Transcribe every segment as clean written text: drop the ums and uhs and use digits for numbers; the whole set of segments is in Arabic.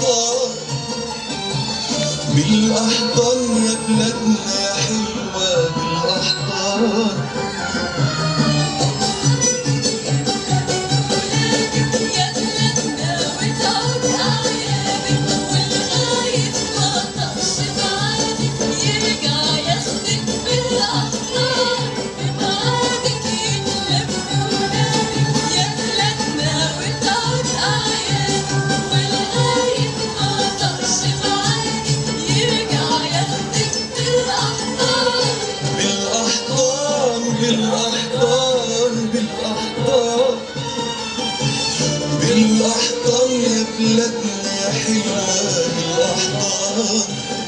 بالأحضان بالأحضان يا بلادنا يا حلوة بالأحضان. بالأحضان بالأحضان بالأحضان يا بلادنا يا حلوة بالأحضان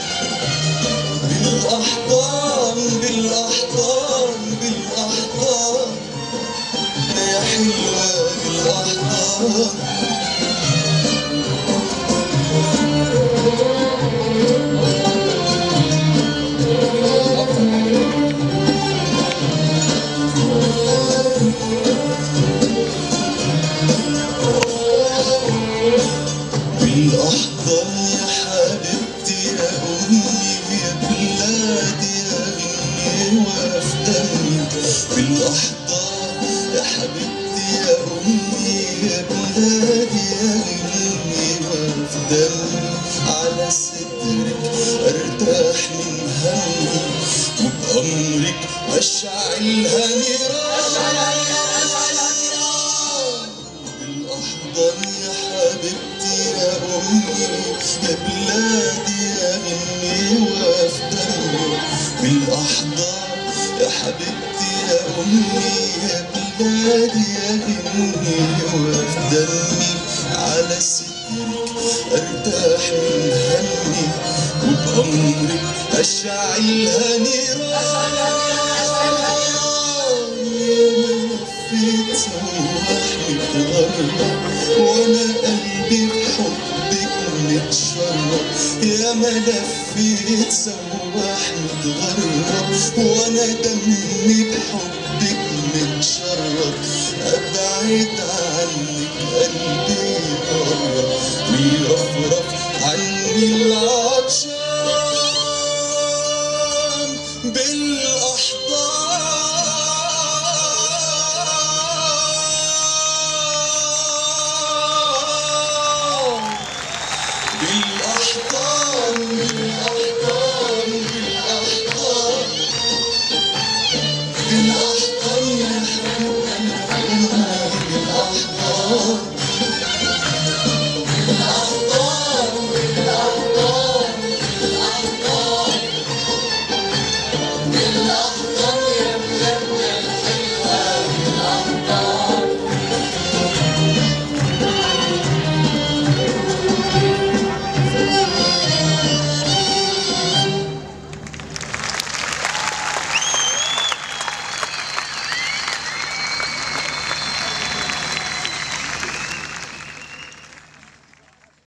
بالأحضان بالأحضان بالأحضان يا حلوة بالأحضان. بالأحضان يا حبيبتي يا أمي يا بلادي يا غني وفي دمي. بالأحضان يا حبيبتي يا أمي يا بلادي يا غني وفي دمي. على صدرك أرتاح من همي وبأمرك أشعلها نيران. بالأحضان يا حبيبتي يا أمي يا بلادي يا غني وفي دمي. بالأحضان يا حبيبتي يا أمي يا بلادي يا غني وفي دمي. على صدرك أرتاح من همي وبأمرك أشعلها نيران. لفيت سواحل غرة وانا قلبي بحبك متشرب. يا ما لفيت سواحل غرة وانا دمي بحبك متشرب. ابعد عنك قلبي يقرب ويرفرف عني العطشان.